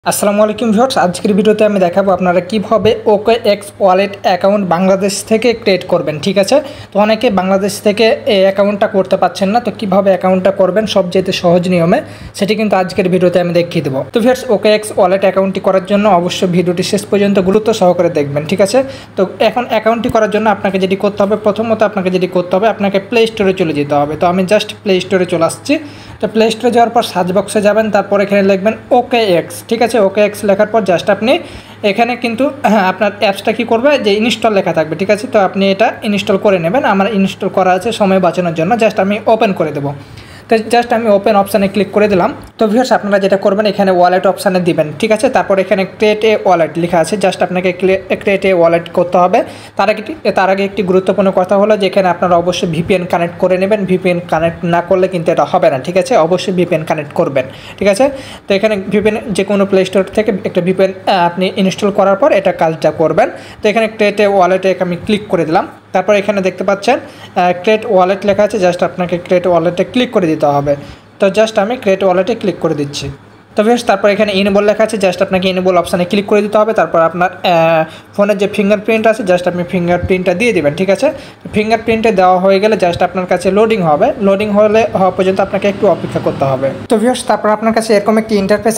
আসসালামু আলাইকুম ভিউয়ার্স, আজকের ভিডিওতে আমি দেখাবো আপনারা কিভাবে OKX ওয়ালেট অ্যাকাউন্ট বাংলাদেশ থেকে ক্রিয়েট করবেন। ঠিক আছে, তো অনেকে বাংলাদেশ থেকে এই অ্যাকাউন্টটা করতে পারছেন না, তো কিভাবে অ্যাকাউন্টটা করবেন সবচেয়ে সহজ নিয়মে সেটি কিন্তু আজকের ভিডিওতে আমি দেখিয়ে দেবো। তো ভিউয়ার্স, OKX ওয়ালেট অ্যাকাউন্টটি করার জন্য অবশ্যই ভিডিওটি শেষ পর্যন্ত গুরুত্ব সহকারে দেখবেন। ঠিক আছে, তো এখন অ্যাকাউন্টটি করার জন্য আপনাকে যেটি করতে হবে, প্রথমত আপনাকে প্লে স্টোরে চলে যেতে হবে। তো আমি জাস্ট প্লে স্টোরে চলে আসছি। তো প্লে স্টোরে যাওয়ার পর সার্চ বক্সে যাবেন, তারপর এখানে লিখবেন OKX। ঠিক আছে, OKX লেখার পর জাস্ট আপনি এখানে কিন্তু আপনার অ্যাপসটা কী করবে যে ইনস্টল লেখা থাকবে। ঠিক আছে, তো আপনি এটা ইনস্টল করে নেবেন। আমার ইনস্টল করা আছে সময় বাঁচানোর জন্য, জাস্ট আমি ওপেন করে দেবো। তো জাস্ট আমি ওপেন অপশানে ক্লিক করে দিলাম। তো ভিউয়ার্স, আপনারা যেটা করবেন এখানে ওয়ালেট অপশানে দিবেন। ঠিক আছে, তারপর এখানে ক্রিয়েট এ ওয়ালেট লেখা আছে, জাস্ট আপনাকে ক্রিয়েট এ ওয়ালেট করতে হবে। তার আগে একটি গুরুত্বপূর্ণ কথা হলো যে এখানে আপনারা অবশ্যই VPN কানেক্ট করে নেবেন। VPN কানেক্ট না করলে কিন্তু এটা হবে না। ঠিক আছে, অবশ্যই VPN কানেক্ট করবেন। ঠিক আছে, তো এখানে VPN যে কোনো প্লে স্টোর থেকে একটা VPN আপনি ইনস্টল করার পর এটা কাজটা করবেন। তো এখানে ক্রিয়েট এ ওয়ালেটে আমি ক্লিক করে দিলাম। তারপর এখানে দেখতে পাচ্ছেন ক্রিয়েট ওয়ালেট লেখা আছে, জাস্ট আপনাকে ক্রিয়েট ওয়ালেটে ক্লিক করে দিতে হবে। তো জাস্ট আমি ক্রিয়েট ওয়ালেটে ক্লিক করে দিচ্ছি। তো বেশ, তারপর এখানে ইনেবল লেখা আছে, জাস্ট আপনাকে ইনেবল অপশানে ক্লিক করে দিতে হবে। তারপর আপনার ফোনের যে ফিঙ্গারপ্রিন্ট আছে, জাস্ট আপনি ফিঙ্গারপ্রিন্টটা দিয়ে দেবেন। ঠিক আছে, ফিঙ্গারপ্রিন্টে দেওয়া হয়ে গেলে জাস্ট আপনার কাছে লোডিং হবে। লোডিং হওয়া পর্যন্ত আপনাকে একটু অপেক্ষা করতে হবে। তো ভিউয়ার্স, তারপর আপনার কাছে এরকম একটি ইন্টারফেস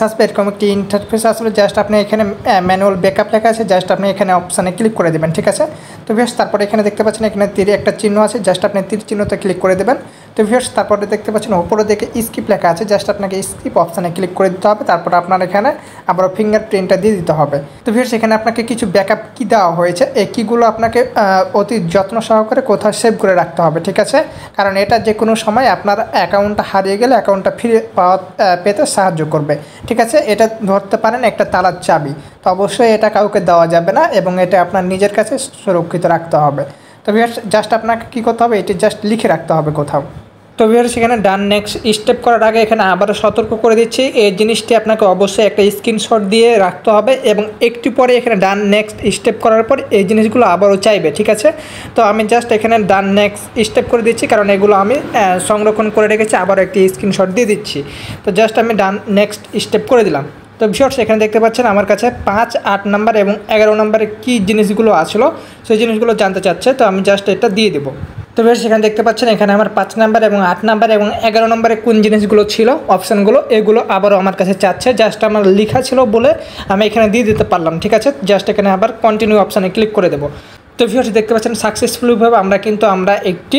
আসবে। জাস্ট আপনি এখানে ম্যানুয়াল ব্যাকআপ লেখা আছে, জাস্ট আপনি এখানে অপশানে ক্লিক করে দেবেন। ঠিক আছে, তো ভিউয়ার্স, তারপর এখানে দেখতে পাচ্ছেন এখানে তীর একটা চিহ্ন আছে, জাস্ট আপনি তীর চিহ্নতে ক্লিক করে দেবেন। তো ভিউয়ার্স, তারপরে দেখতে পাচ্ছেন ওপরে দিকে স্কিপ লেখা আছে, জাস্ট আপনাকে স্কিপ অপশানে ক্লিক করে দিতে হবে। তারপর আপনার এখানে আবার ফিঙ্গারপ্রিন্টটা দিয়ে দিতে হবে। তো ভিউয়ার্স, এখানে আপনাকে কিছু ব্যাকআপ কি দেওয়া হয়েছে, এই কিগুলো আপনাকে অতি যত্ন সহকারে কোথাও সেভ করে রাখতে হবে। ঠিক আছে, কারণ এটা যে কোনো সময় আপনার অ্যাকাউন্টটা হারিয়ে গেলে অ্যাকাউন্টটা ফিরে পেতে সাহায্য করবে। ঠিক আছে, এটা ধরতে পারেন একটা তালার চাবি। তো অবশ্যই এটা কাউকে দেওয়া যাবে না এবং এটা আপনার নিজের কাছে সুরক্ষিত রাখতে হবে। তো ভিউয়ার্স, জাস্ট আপনাকে কী করতে হবে, এটি জাস্ট লিখে রাখতে হবে কোথাও। তো ভিউয়ার্স, সেখানে ডান নেক্সট স্টেপ করার আগে এখানে আবারও সতর্ক করে দিচ্ছি, এই জিনিসটি আপনাকে অবশ্যই একটা স্ক্রিনশট দিয়ে রাখতে হবে এবং একটু পরে এখানে ডান নেক্সট স্টেপ করার পর এই জিনিসগুলো আবারও চাইবে। ঠিক আছে, তো আমি জাস্ট এখানে ডান নেক্সট স্টেপ করে দিচ্ছি, কারণ এগুলো আমি সংরক্ষণ করে রেখেছি। আবারও একটি স্ক্রিনশট দিয়ে দিচ্ছি। তো জাস্ট আমি ডান নেক্সট স্টেপ করে দিলাম। তো ভিউয়ার্স, এখানে দেখতে পাচ্ছেন আমার কাছে 5, 8 নাম্বার এবং 11 নাম্বারে কী জিনিসগুলো আসলো সেই জিনিসগুলো জানতে চাচ্ছে। তো আমি জাস্ট এটা দিয়ে দেবো। তো বেশ, এখানে দেখতে পাচ্ছেন এখানে আমার 5 নাম্বার এবং 8 নাম্বার এবং 11 নম্বরে কোন জিনিসগুলো ছিল অপশানগুলো, এগুলো আবারও আমার কাছে চাচ্ছে। জাস্ট আমার লেখা ছিল বলে আমি এখানে দিয়ে দিতে পারলাম। ঠিক আছে, জাস্ট এখানে আবার কন্টিনিউ অপশানে ক্লিক করে দেবো। তো ভিউয়ার্স, দেখতে পাচ্ছেন সাকসেসফুলিভাবে আমরা একটি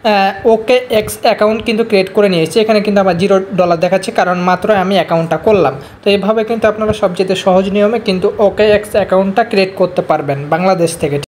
OKX অ্যাকাউন্ট কিন্তু ক্রিয়েট করে নিয়েছি। এখানে কিন্তু আমার $0 দেখাচ্ছে, কারণ মাত্র আমি অ্যাকাউন্টটা করলাম। তো এইভাবে কিন্তু আপনারা সবচেয়ে সহজ নিয়মে কিন্তু OKX অ্যাকাউন্টটা ক্রিয়েট করতে পারবেন বাংলাদেশ থেকে।